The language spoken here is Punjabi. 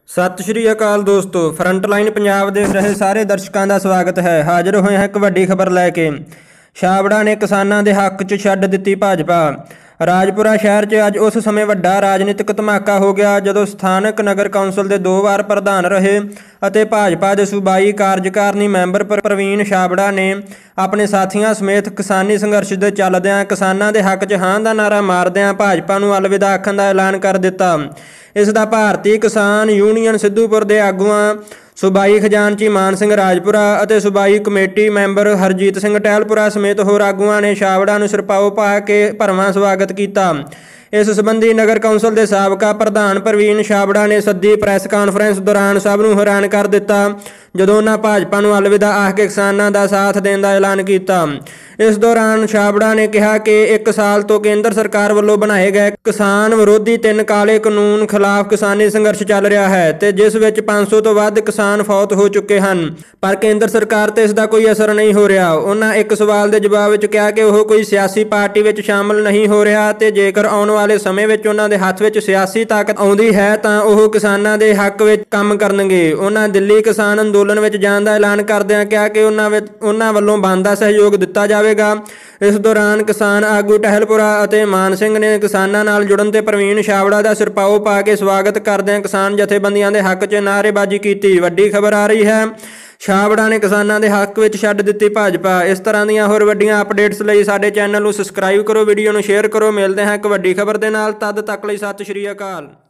ਸਤਿ ਸ਼੍ਰੀ ਅਕਾਲ ਦੋਸਤੋ, ਫਰੰਟਲਾਈਨ ਪੰਜਾਬ ਦੇਖ ਰਹੇ ਸਾਰੇ ਦਰਸ਼ਕਾਂ ਦਾ ਸਵਾਗਤ ਹੈ। ਹਾਜ਼ਰ ਹੋਏ ਹਾਂ ਇੱਕ ਵੱਡੀ ਖਬਰ ਲੈ ਕੇ। ਛਾਬੜਾ ਨੇ ਕਿਸਾਨਾਂ ਦੇ ਹੱਕ 'ਚ ਛੱਡ ਦਿੱਤੀ ਭਾਜਪਾ। ਰਾਜਪੁਰਾ ਸ਼ਹਿਰ 'ਚ ਅੱਜ ਉਸ ਸਮੇਂ ਵੱਡਾ ਰਾਜਨੀਤਿਕ ਧਮਾਕਾ ਹੋ ਗਿਆ ਜਦੋਂ ਸਥਾਨਕ ਨਗਰ ਕੌਂਸਲ ਦੇ 2 ਵਾਰ ਪ੍ਰਧਾਨ ਰਹੇ ਅਤੇ ਭਾਜਪਾ ਦੇ ਸੂਬਾਈ ਕਾਰਜਕਾਰਨੀ ਮੈਂਬਰ ਪ੍ਰਵੀਨ ਛਾਬੜਾ ਨੇ ਆਪਣੇ ਸਾਥੀਆਂ ਸਮੇਤ ਕਿਸਾਨੀ ਸੰਘਰਸ਼ ਦੇ ਚੱਲਦਿਆਂ ਕਿਸਾਨਾਂ ਦੇ ਹੱਕ 'ਚ ਹਾਂ ਦਾ ਨਾਅਰਾ ਮਾਰਦਿਆਂ ਭਾਜਪਾ ਨੂੰ ਅਲਵਿਦਾ ਆਖਣ ਦਾ ਐਲਾਨ ਕਰ ਦਿੱਤਾ। ਇਸ ਦਾ ਭਾਰਤੀ ਕਿਸਾਨ ਯੂਨੀਅਨ ਸਿੱਧੂਪੁਰ ਦੇ ਆਗੂਆਂ ਸੂਬਾਈ ਖਜ਼ਾਨਚੀ ਮਾਨ ਸਿੰਘ ਰਾਜਪੁਰਾ ਅਤੇ ਸੂਬਾਈ ਕਮੇਟੀ ਮੈਂਬਰ ਹਰਜੀਤ ਸਿੰਘ ਟਹਿਲਪੁਰਾ ਸਮੇਤ ਹੋਰ ਆਗੂਆਂ ਨੇ ਛਾਬੜਾ ਨੂੰ ਸਿਰਪਾਓ ਪਾ ਕੇ ਭਰਵਾਂ ਸਵਾਗਤ ਕੀਤਾ। ਇਸ ਸੰਬੰਧੀ ਨਗਰ ਕੌਂਸਲ ਦੇ ਸਾਬਕਾ ਪ੍ਰਧਾਨ ਪ੍ਰਵੀਨ ਛਾਬੜਾ ਨੇ ਸੱਦੀ ਪ੍ਰੈਸ ਕਾਨਫਰੰਸ ਦੌਰਾਨ ਸਭ ਨੂੰ ਹੈਰਾਨ ਕਰ ਦਿੱਤਾ ਜਦੋਂ ਉਹਨਾਂ ਭਾਜਪਾ ਨੂੰ ਅਲਵਿਦਾ ਆਖ ਕੇ ਕਿਸਾਨਾਂ ਦਾ ਸਾਥ ਦੇਣ ਦਾ ਐਲਾਨ ਕੀਤਾ। ਇਸ ਦੌਰਾਨ ਛਾਬੜਾ ਨੇ ਕਿਹਾ ਕਿ 1 ਸਾਲ ਤੋਂ ਕੇਂਦਰ ਸਰਕਾਰ ਵੱਲੋਂ ਬਣਾਏ ਗਏ ਕਿਸਾਨ ਵਿਰੋਧੀ 3 ਕਾਲੇ ਕਾਨੂੰਨ ਖਿਲਾਫ ਕਿਸਾਨੀ ਸੰਘਰਸ਼ ਚੱਲ ਰਿਹਾ ਹੈ ਤੇ ਜਿਸ ਵਿੱਚ 500 ਤੋਂ ਵੱਧ ਕਿਸਾਨ ਫੌਤ ਹੋ ਚੁੱਕੇ ਹਨ, ਪਰ ਕੇਂਦਰ ਸਰਕਾਰ ਤੇ ਇਸ ਦਾ ਕੋਈ ਅਸਰ ਨਹੀਂ ਹੋ ਰਿਹਾ। ਉਹਨਾਂ ਇੱਕ ਸਵਾਲ ਦੇ ਜਵਾਬ ਵਿੱਚ ਕਿਹਾ ਕਿ ਉਹ ਕੋਈ ਸਿਆਸੀ ਪਾਰਟੀ ਵਿੱਚ ਸ਼ਾਮਲ ਨਹੀਂ ਹੋ ਰਿਹਾ ਤੇ ਜੇਕਰ ਆਉਣ ਵਾਲੇ ਸਮੇਂ ਵਿੱਚ ਉਹਨਾਂ ਦੇ ਹੱਥ ਵਿੱਚ ਸਿਆਸੀ ਤਾਕਤ ਆਉਂਦੀ ਹੈ ਤਾਂ ਉਹ ਕਿਸਾਨਾਂ ਦੇ ਹੱਕ ਵਿੱਚ ਕੰਮ ਕਰਨਗੇ। ਉਹਨਾਂ ਦਿੱਲੀ ਕਿਸਾਨ ਅੰਦੋਲਨ ਵਿੱਚ ਜਾਣ ਦਾ ਐਲਾਨ ਕਰਦਿਆਂ ਕਿਹਾ ਕਿ ਉਹਨਾਂ ਵੱਲੋਂ ਬਣਦਾ ਸਹਿਯੋਗ ਦਿੱਤਾ ਜਾਵੇਗਾ। ਇਸ ਦੌਰਾਨ ਕਿਸਾਨ ਆਗੂ ਟਹਿਲਪੁਰਾ ਅਤੇ ਮਾਨ ਸਿੰਘ ਨੇ ਕਿਸਾਨਾਂ ਨਾਲ ਜੁੜਨ ਤੇ ਪ੍ਰਵੀਨ ਛਾਬੜਾ ਦਾ ਸਿਰਪਾਓ ਪਾ ਕੇ ਸਵਾਗਤ ਕਰਦਿਆਂ ਕਿਸਾਨ ਜਥੇਬੰਦੀਆਂ ਦੇ ਹੱਕ 'ਚ ਨਾਅਰੇਬਾਜ਼ੀ ਕੀਤੀ। ਵੱਡੀ ਖਬਰ ਆ ਰਹੀ ਹੈ, ਛਾਬੜਾ ਨੇ ਕਿਸਾਨਾਂ ਦੇ ਹੱਕ ਵਿੱਚ ਛੱਡ ਦਿੱਤੀ ਭਾਜਪਾ। ਇਸ ਤਰ੍ਹਾਂ ਦੀਆਂ ਹੋਰ ਵੱਡੀਆਂ ਅਪਡੇਟਸ ਲਈ ਸਾਡੇ ਚੈਨਲ ਨੂੰ ਸਬਸਕ੍ਰਾਈਬ ਕਰੋ, ਵੀਡੀਓ ਨੂੰ ਸ਼ੇਅਰ ਕਰੋ। ਮਿਲਦੇ ਹਾਂ ਇੱਕ ਵੱਡੀ ਖਬਰ ਦੇ ਨਾਲ, ਤਦ ਤੱਕ ਲਈ ਸਤਿ ਸ਼੍ਰੀ ਅਕਾਲ।